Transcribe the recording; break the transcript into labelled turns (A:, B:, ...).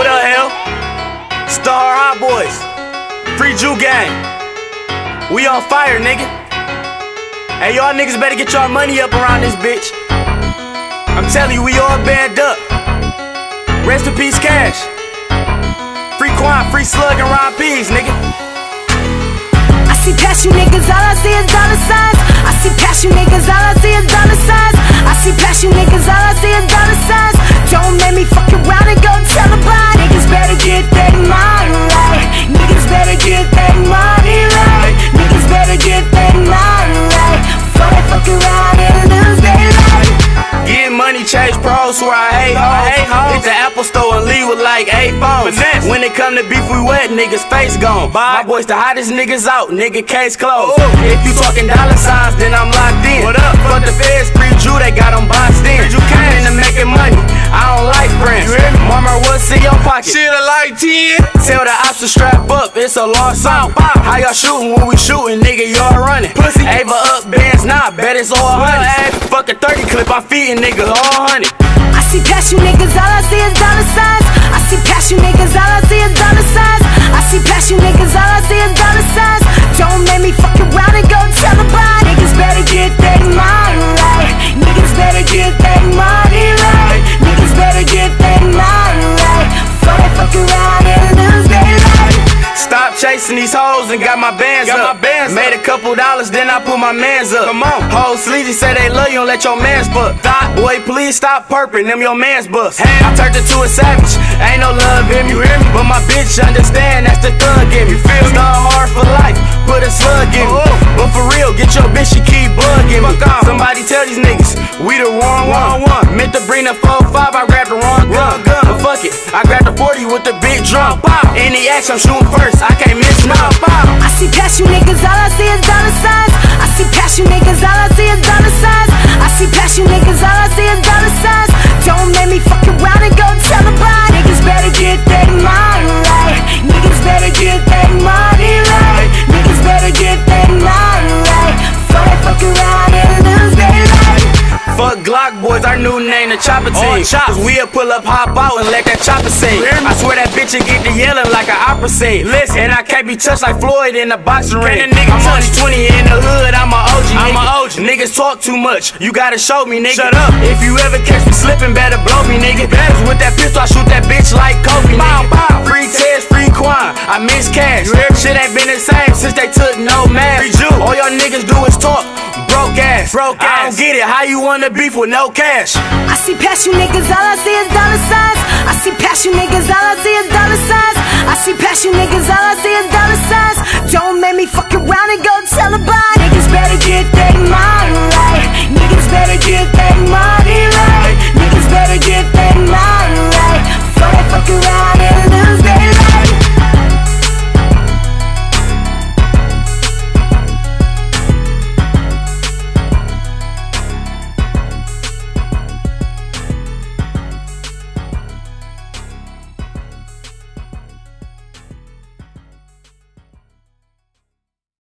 A: What up, hell? Star Hot Boys, Free Jew Gang. We on fire, nigga. Hey, y'all niggas better get y'all money up around this bitch. I'm telling you, we all band up. Rest in peace, Cash. Free Quan, Free Slug, and Ron Peas, nigga.
B: I see past you niggas, all I see is dollar signs. I see past you niggas, all I see is dollar signs. I see past you niggas, all I see is dollar signs. Don't make me fuck around and go tell a lie. Niggas better get that money right. Niggas better get that money right. Niggas better get that money right. Before they fuck around and lose their life.
A: Get money, chase pros, where I hate hoes. Hit the Apple store and leave with like 8 phones. When it come to beef, we wet, niggas face gone. My boys the hottest niggas out, nigga case closed. If you talking dollar signs, then I'm locked in. What up? Fuck the feds, Free Jew, they got them boxed in. I'm into making money, I don't like friends. Mama, what's in your pocket?
C: Shit, I like 10.
A: Tell the ops to strap up, it's a long song. How y'all shooting when we shooting, nigga, y'all running. Pussy, Ava up, bands not, bet it's all hundreds. Fuck a 30 clip, I'm feeding niggas all 100.
B: I see past you niggas, all I see is dollar signs. I see past you niggas, all I see is dollar signs. I see past you niggas, all I see is dollar signs. Don't make me fuck around and go tell a lie. Niggas better get that money right. Niggas better get that money right. Niggas better get that money right. Before they fuck around and lose their life.
A: Stop chasing these hoes and got my bands up. Made a couple dollars, then I put my mans up. Come on, hoes sleazy say they love you, don't let your mans fuck. Boy, please stop purping, them your mans bust. I turned into a savage, ain't no love in me. But my bitch understand that's the thug in me. Star hard for life, put a slug in me. But for real, get your bitch, she keep bugging me. Somebody tell these niggas, we the wrong one. Meant to bring the 4-5, I grabbed the wrong gun. But fuck it, I grabbed the 40 with the big drum. Any action, I'm shooting first, I can't miss none.
B: I see past you niggas, all I see is dollar signs. I see past you niggas, all I see is dollar signs. I see past you niggas, all I see is dollar signs. Don't make me fuck around and go tell a lie. Niggas better get that money right. Niggas better get that money right. Niggas better get that money right. Before they fuck around and lose their life.
A: Fuck Glock boys, our new name, the Chopper Team. Cause we'll pull up, hop out, and let that chopper sing. I swear that bitch will get to yelling like an opera scene. Listen, and I can't be touched like Floyd in the boxing ring. I'm only 20 in the hood, I'm a OG. Niggas talk too much, you gotta show me, nigga. Shut up. If you ever catch me slipping, better blow me, nigga. Cause with that pistol, I shoot that bitch like Kobe, nigga. Free Tez, Free Quan, I miss Cash. Shit ain't been the same since they took no mask. All y'all niggas do is talk. Broke ass. I don't get it, how you wanna beef with no cash?
B: I see past you niggas, all I see is dollar signs. I see past you niggas, all I see is dollar signs. I see past you niggas, all I see is dollar signs. Don't make me fuck around and go tell a lie. Niggas better get